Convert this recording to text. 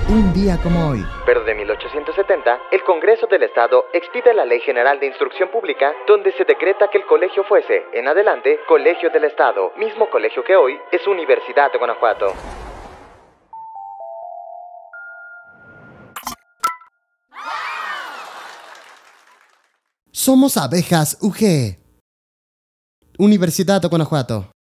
un día como hoy. Pero de 1870, el Congreso del Estado expide la Ley General de Instrucción Pública, donde se decreta que el colegio fuese, en adelante, Colegio del Estado, mismo colegio que hoy es Universidad de Guanajuato. Somos Abejas UG. Universidad de Guanajuato.